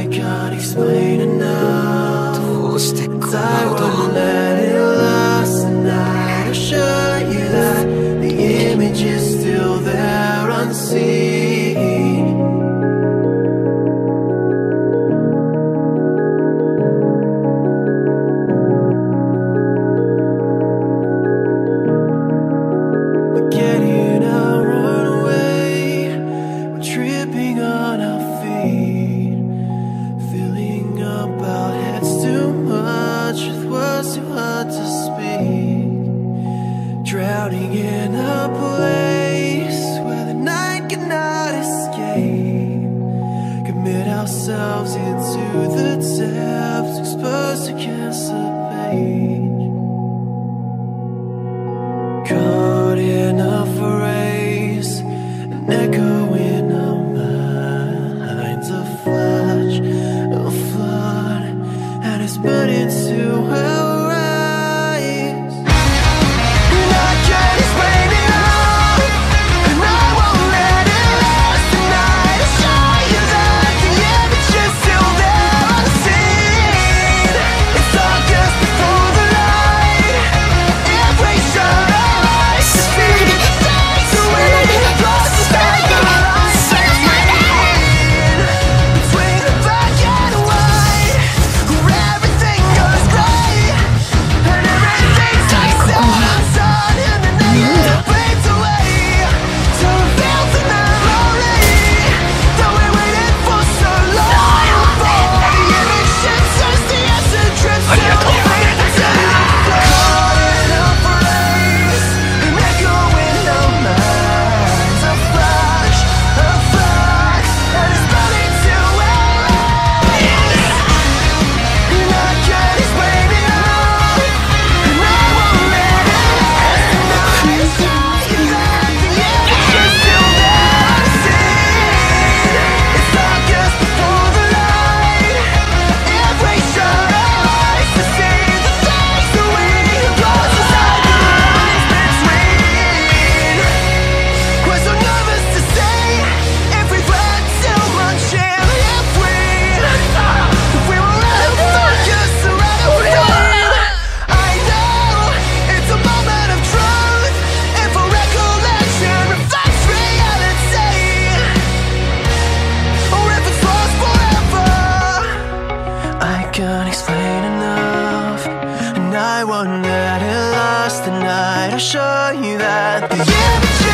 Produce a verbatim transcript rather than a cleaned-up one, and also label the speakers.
Speaker 1: can't explain enough.
Speaker 2: どうしてこんなこと
Speaker 1: I won't let it last tonight. I'll show you that the image is still there unseen. We're getting out, run away. We're tripping on our feet, filling up our heads too much with words too hard to speak, drowning in a place where the night cannot escape. Commit ourselves into the depths, exposed against the page, caught in a phrase, an echo in our minds, a flash, a flood, and it's burning to our eyes. And I can't explain it all, and I won't let it last tonight. I'll show you that the image is still there unseen. It's August before the light. If we shut our eyes to see the days that we lost inside the light between the black and white, where everything goes gray and everything stays the sun, and the negative fades away to reveal the memory that we waited for so long. Before the image shifts as the acid drips down the caught in a phrase, an echo in our minds, a flash, a flood, and it's burning to our eyes. And I can't explain it all, and I won't let it last tonight. I'll show you that the image is still there unseen. It's August before the light. If we shut our eyes to see the things that we have lost inside the lines between, we're so nervous to say if we've let too much in, if we, if we will let it focus or let it fade. I know it's a moment of truth if a recollection reflects reality, or if it's lost forever. I can't explain enough, and I won't let it last tonight. I'll show you that the image